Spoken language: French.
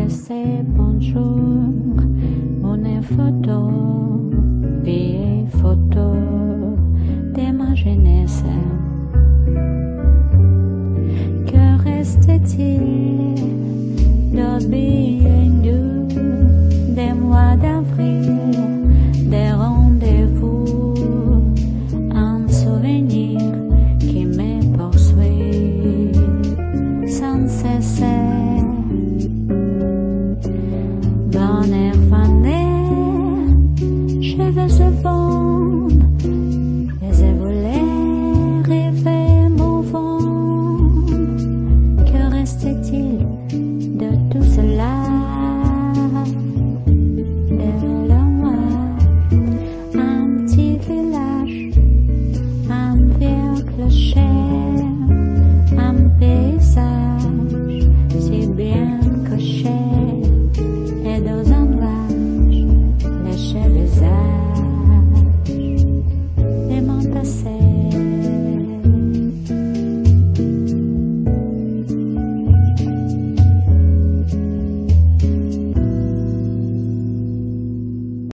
laisser bonjour, une photo, vieille photo de ma jeunesse. Que reste-t-il d'autre bien doux des mois d'avril, des rendez-vous, un souvenir qui me poursuit sans cesser. Bonheur fané, cheveux se fondent, les volets rêver mouvants. Que reste-t-il de tout cela? Derrière moi, un petit village, un vieux clocher.